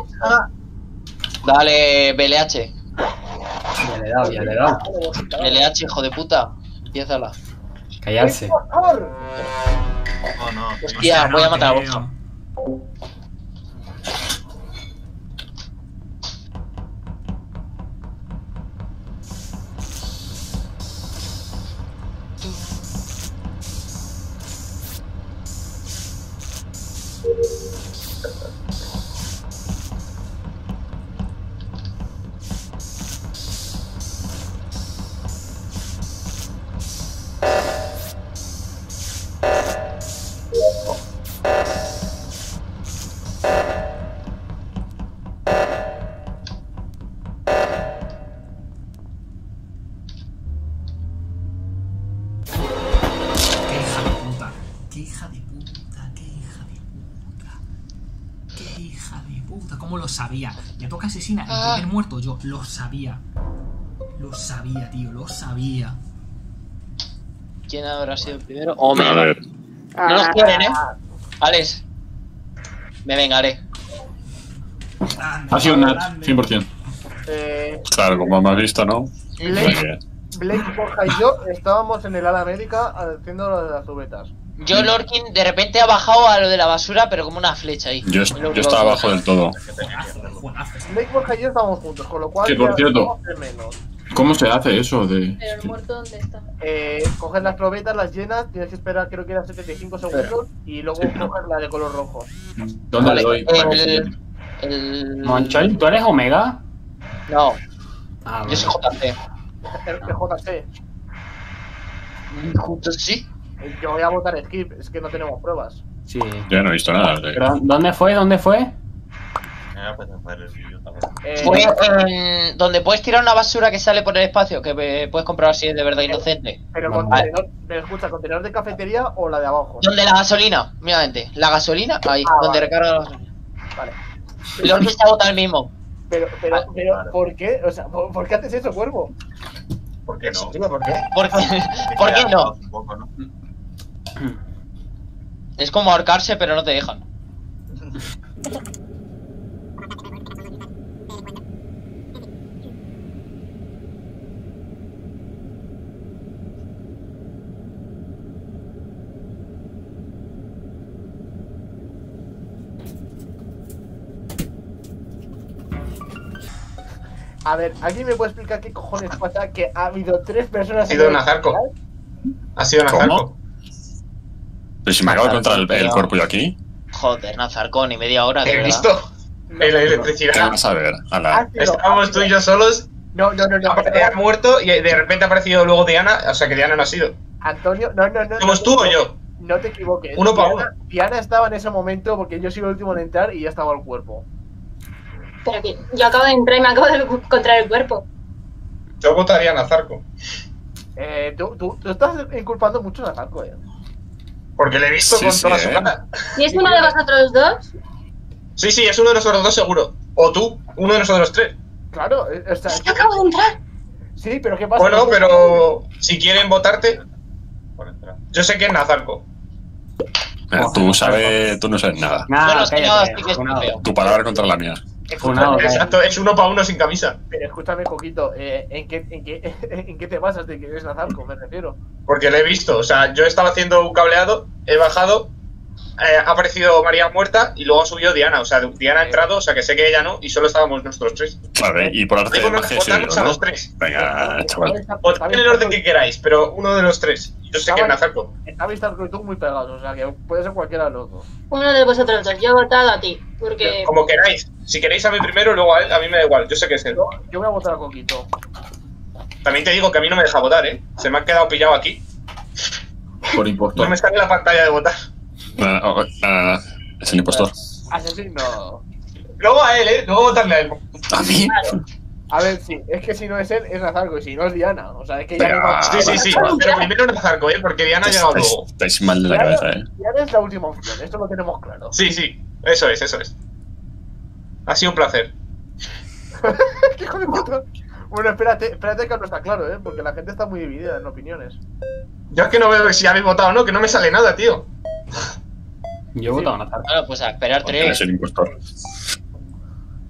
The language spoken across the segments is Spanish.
Dale, BLH. Ya le he dado, ya le he dado. BLH, hijo de puta. Empiézala. Callarse. Oh, no. Hostia, voy a matar a tío. Borja. Qué hija de puta. Qué hija de puta. Qué hija de puta. Qué hija de puta. ¿Cómo lo sabía? Me toca asesina. El primer muerto yo. Lo sabía. Lo sabía, tío. Lo sabía. ¿Quién habrá sido el primero? Oh, A ver. no nos quieren, Alex. Me vengaré. Grande, Ha sido un Nat, grande. 100%. Claro, como me has visto, ¿no? Blake, Borja y yo estábamos en el ala médica haciendo lo de las cubetas. Yo, Lorkin, de repente ha bajado a lo de la basura, pero como una flecha ahí. Yo estaba abajo del todo. Blake, Borja y yo estábamos juntos, con lo cual. Que, por ya cierto, somos tres menos. ¿Cómo se hace eso de...? Pero el muerto, ¿dónde está? Coges las probetas, las llenas, tienes que esperar, creo que eran 75 segundos, y luego coges la de color rojo. ¿Dónde Vale, le doy? Para que se llene? Monchol, ¿tú eres Omega? No, Ah, yo soy JC. El JC. Justo sí. Yo voy a votar skip, es que no tenemos pruebas. Sí. Yo no he visto nada. Pero, ¿dónde fue? ¿Dónde fue? Pues, Fue en donde puedes tirar una basura que sale por el espacio, que puedes comprobar si es de verdad inocente. Pero Vale. contenedor, pero escucha, ¿contenedor de cafetería o la de abajo? Donde la gasolina, míramente. La gasolina, ahí, donde vale. recarga la gasolina. Vale. Lorkin está votando el mismo. Pero, ¿por qué? O sea, ¿por qué haces eso, cuervo? ¿Por qué no? ¿Por qué? ¿Por qué no? Un poco, ¿no? Es como ahorcarse, pero no te dejan. A ver, ¿alguien me puede explicar qué cojones pasa? Que ha habido 3 personas... Ha sido Nazarco. Ha sido Nazarco. ¿Cómo? Pero si me acabo de encontrar el cuerpo yo aquí. Joder, Nazarcón, y media hora, de ¿He verdad. visto? En la ¿Qué electricidad. vas a ver? Ala. Estábamos tú y yo solos. No. Ha muerto y de repente ha aparecido luego Diana. O sea que Diana no ha sido. Antonio, no. ¿Somos tú o yo? No te equivoques. Uno para Diana- Diana estaba en ese momento porque yo soy el último en entrar y ya estaba el cuerpo. Pero que yo acabo de entrar y me acabo de encontrar el cuerpo. Yo votaría a Nazarco. Tú estás inculpando mucho a Nazarco, Porque le he visto Sí, con sí, toda su cara. ¿Y es uno de vosotros dos? Sí, es uno de nosotros dos seguro. O tú, uno de nosotros tres. Claro, o sea, Yo acabo de entrar. sí, pero ¿qué pasa? Bueno, pero si quieren votarte. Yo sé que es Nazarco. Mira, tú no sabes nada. Yo Nada, no sé nada, así que cállate. es Funado. feo. Tu palabra contra la mía. Funado, cállate. Exacto, es uno para uno sin camisa. Pero escúchame, Coquito, ¿en qué te basas de que eres Nazarco? Me refiero. Porque le he visto. O sea, yo estaba haciendo un cableado, he bajado, ha aparecido María muerta y luego ha subido Diana. O sea, Diana ha entrado, o sea que sé que ella no, y solo estábamos nosotros tres. Claro, y por arte de Digo, magia he sido votarnos yo, a ¿no? los tres. Venga, chaval. Votad en el orden que queráis, pero uno de los tres. Yo sé que es Nazarco. Estabais Nazarco y tú muy pegados, o sea que puede ser cualquiera de los dos. Uno de vosotros dos. Yo he votado a ti. Porque. Como queráis. Si queréis a mí primero, luego a él, a mí me da igual. Yo sé que es él. Yo voy a votar a Coquito. También te digo que a mí no me deja votar, ¿eh? Se me ha quedado pillado aquí. Por No impostor. me sale la pantalla de votar. No. Es el impostor. Asesino. Luego a él, ¿eh? Luego votarle a él. ¿A mí? A ver, sí, es que si no es él, es Nazarco, y si no es Diana. O sea, es que ya Venga, no va- Sí. Pero primero Nazarco, ¿eh? Porque Diana ha llegado luego. Estáis mal de la cabeza, Diana es la última opción, esto lo tenemos claro. Sí. Eso es. Ha sido un placer. ¿Qué hijo de puta? Bueno, espérate que no está claro, porque la gente está muy dividida en opiniones. Yo es que no veo si habéis votado o no, que no me sale nada, tío. Yo he votado a Nazar. Bueno, pues a esperar Porque eres 3. el impostor.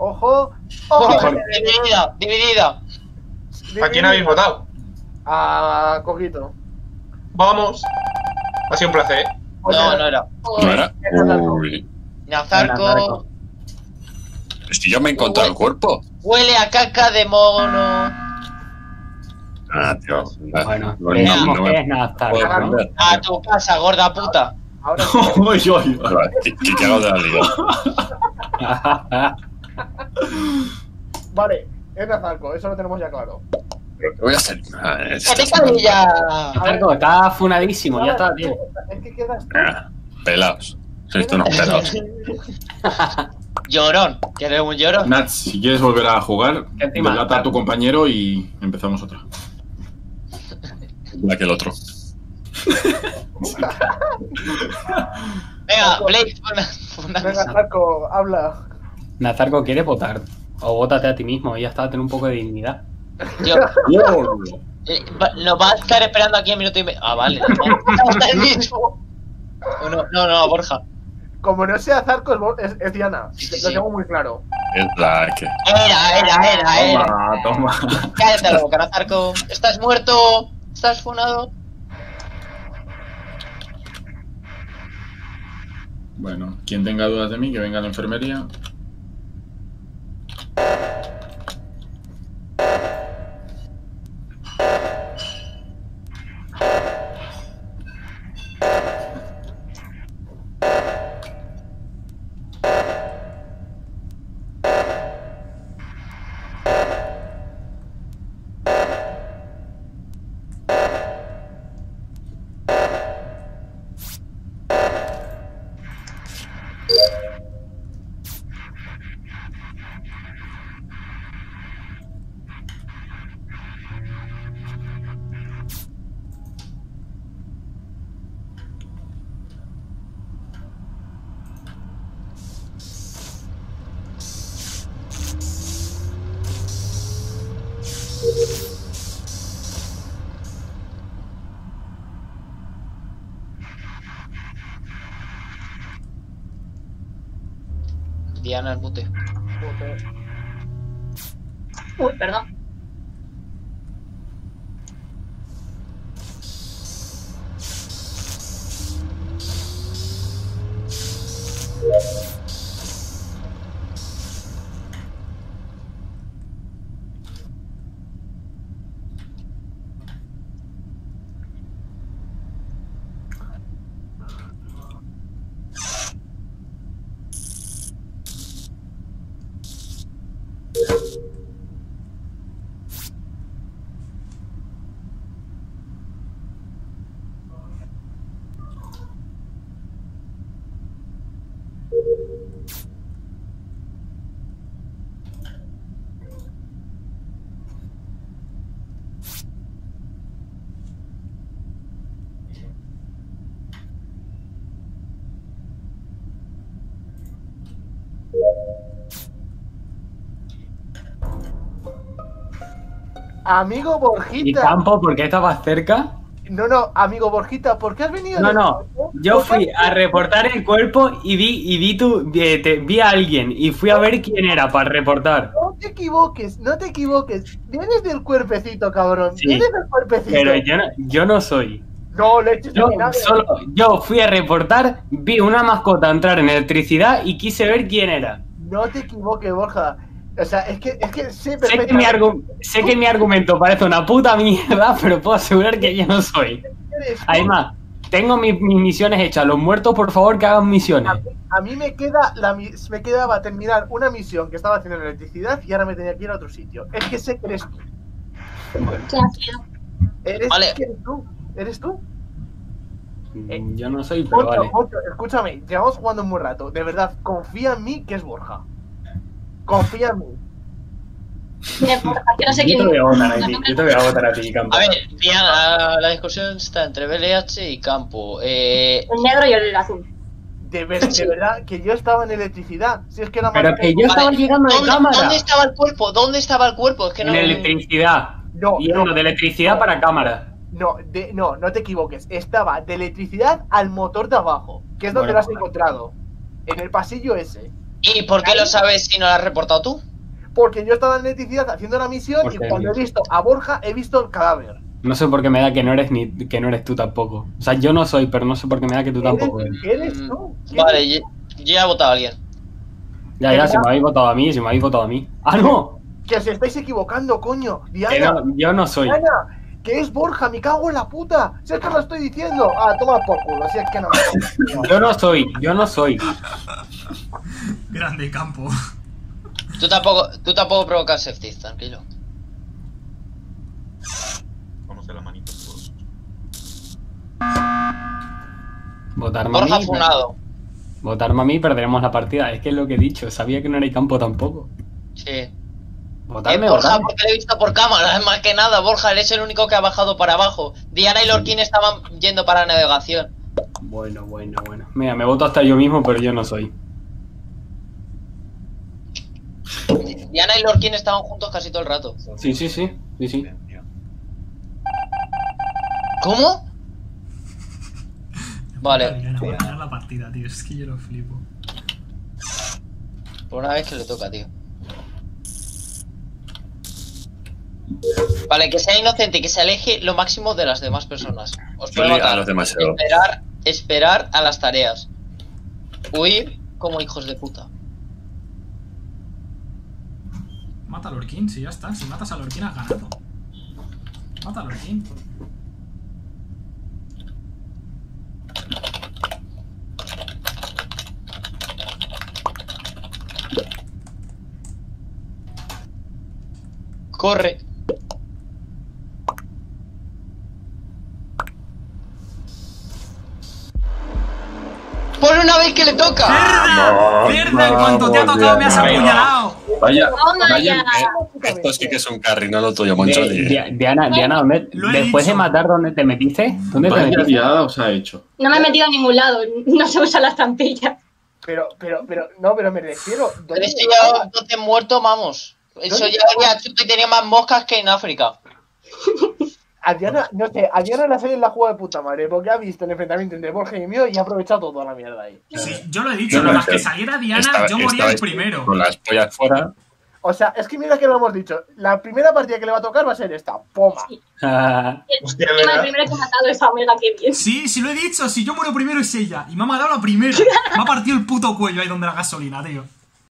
¡Ojo! ¡Ojo! Dividida. ¿A quién habéis votado? A Coquito. Vamos. Ha sido un placer, ¿eh? No, no era. ¿No era? Uy. Nazarco. Si yo me he encontrado el cuerpo. Huele a caca de mono. Ah, tío. Bueno, No, decimos no que me es Nazar, puedo ¿no? aprender. A tu casa, gorda puta. Ahora Uy, uy, uy. ¿Qué hago de la liga? Vale, es Nazarco, eso lo tenemos ya claro. ¿Pero qué voy a hacer? Ah, ¡Que te cabilla! Nazarco, está funadísimo, ya está, tío. Es que quedas tú. Pelaos. Sois unos pelaos. Llorón. ¿Quieres un llorón? Nats, si quieres volver a jugar, Encima, delata a tu compañero y empezamos otra. La que el otro. Venga, Blake, una Venga, Nazarco, habla. Nazarco, ¿quieres votar? O vótate a ti mismo y ya está, ten un poco de dignidad. Yo, nos va a estar esperando aquí un minuto y medio. Ah, vale. No, el mismo. No, Borja. Como no sea Zarco, es Diana. Sí. Lo tengo muy claro. Es la que. Era. Toma. Cállate la boca, Nazarco. Estás muerto. Estás funado. Bueno, quien tenga dudas de mí, que venga a la enfermería. Diana, el mute. Uy, perdón. Amigo ¿Y Borjita. Campo, por qué estabas cerca? No, amigo Borjita, ¿por qué has venido? No, yo fui a reportar el cuerpo y vi a alguien y fui a ver quién era para reportar. No te equivoques. Vienes del cuerpecito, cabrón. Sí, Vienes del cuerpecito. Pero yo no soy. No, leche Yo fui a reportar, vi una mascota entrar en electricidad y quise ver quién era. No te equivoques, Borja. O sea, es que sé Sé perfectamente. que mi argumento parece una puta mierda, pero puedo asegurar que yo no soy. Eres tú. Además, tengo mis misiones hechas. Los muertos, por favor, que hagan misiones. A mí me quedaba terminar una misión que estaba haciendo en electricidad y ahora me tenía que ir a otro sitio. Es que sé que eres tú. ¿Qué ha sido? Vale. ¿Eres tú? Yo no soy, pero vale. Moncho, escúchame, llevamos jugando un buen rato. De verdad, confía en mí que es Borja. Confía en mí. Mira, que no sé Yo quién. te voy a votar a ti, yo te voy a votar a ti, Campo. A ver, Diana, la discusión está entre BLH y Campo. El negro y el azul. De verdad, que yo estaba en electricidad. Si es que la Pero que yo estaba llegando de cámara. ¿Dónde estaba el cuerpo? ¿Dónde estaba el cuerpo? Es que no. En electricidad. No, De electricidad para cámara. no te equivoques. Estaba de electricidad al motor de abajo, que es donde Bueno. lo has encontrado. En el pasillo ese. ¿Y por qué lo sabes si no lo has reportado tú? Porque yo estaba en electricidad haciendo la misión Porque y cuando he visto a Borja he visto el cadáver. No sé por qué me da que no eres tú tampoco. O sea, yo no soy, pero no sé por qué me da que tú tampoco eres. ¿Eres tú? Vale, yo ya he votado a alguien. Ya, si me habéis votado a mí, ¡Ah, no! Que os estáis equivocando, coño. Que Diana, no, yo no soy. Diana, que es Borja, me cago en la puta. Si es que lo estoy diciendo. Ah, toma por culo, si es que no me... Yo no soy. Grande campo. Tú tampoco provocas safety, tranquilo. Conoce la manita. Votarme a Borja mí. funado. Votarme a mí y perderemos la partida. Es que es lo que he dicho. Sabía que no era campo tampoco. Sí. Votarme, Borja, votarme. porque lo he visto por cámara, más que nada, Borja, eres el único que ha bajado para abajo. Diana y Lorquín estaban yendo para navegación. Bueno. Mira, me voto hasta yo mismo, pero yo no soy. Diana y Lorquín estaban juntos casi todo el rato. Sí. ¿Cómo? Vale, Voy a ganar la partida, tío. Es que yo lo flipo. por una vez que le toca, tío. Vale, que sea inocente y que se aleje lo máximo de las demás personas. Os puedo Yo matar. a los demasiado. Esperar a las tareas. Huir como hijos de puta. Mata a Lorquín, si ya está. Si matas a Lorquín has ganado. Mata a Lorquín. Corre. Por una vez que le toca. ¡Cerda! En cuanto te ha tocado me has apuñalado. Vaya, Toma vaya. ya. Esto sí que es un carry, no lo tuyo, Moncholi. Diana, ¿dónde, Lo he después dicho. de matar, ¿dónde te metiste? ¿Dónde te Vaya metiste? liada os ha hecho. No me he metido a ningún lado. No se usa la estampilla. Pero me refiero. Pero ¿dónde es que ya 12 muertos, vamos. Eso ya habría chuto y tenía más moscas que en África. A Diana, no sé, a Diana la serie la juega de puta madre, porque ha visto el enfrentamiento entre Borja y mío y ha aprovechado toda la mierda ahí. Sí, yo lo he dicho. No, Nada no, más que saliera Diana, yo moría el estabais primero. Con las pollas fuera. O sea, es que mira que lo hemos dicho. La primera partida que le va a tocar va a ser esta. Poma. Hostia, El ¿verdad? primero que he matado es Omega, qué bien. Sí, lo he dicho. Si yo muero primero es ella. Y me ha matado la primera. Me ha partido el puto cuello ahí donde la gasolina, tío.